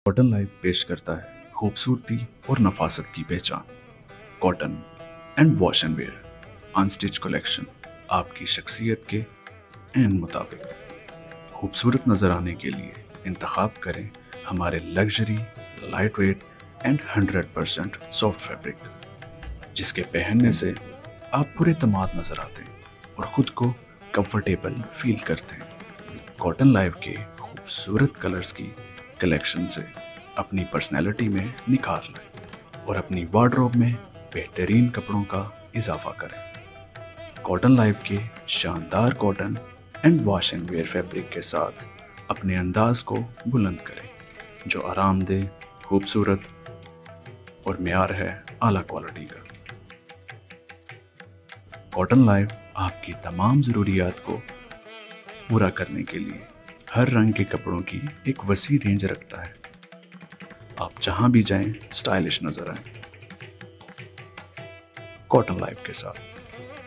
Cotton live पेश करता है खूबसूरती और नफासत की पहचान। Cotton and wash and wear unstitch collection आपकी शख्सियत के एन मुताबिक खूबसूरत नज़र आने के लिए इंतखाब करें हमारे luxury, light weight and 100% soft fabric, जिसके पहनने से आप पूरे तमाद नज़र आते हैं और ख़ुद को कंफर्टेबल फील करते हैं। कॉटन लाइव के खूबसूरत कलर्स की कलेक्शन से अपनी पर्सनैलिटी में निखार लाएं और अपनी वार्डरोब में बेहतरीन कपड़ों का इजाफा करें। कॉटन लाइव के शानदार cotton and wash and wear fabric के साथ अपने अंदाज को बुलंद करें, जो आरामदेह, खूबसूरत और मेयार है आला क्वालिटी का। कॉटन लाइव आपकी तमाम ज़रूरियात को पूरा करने के लिए हर रंग के कपड़ों की एक वसी रेंज रखता है। आप जहां भी जाएं स्टाइलिश नजर आएं कॉटन लाइव के साथ।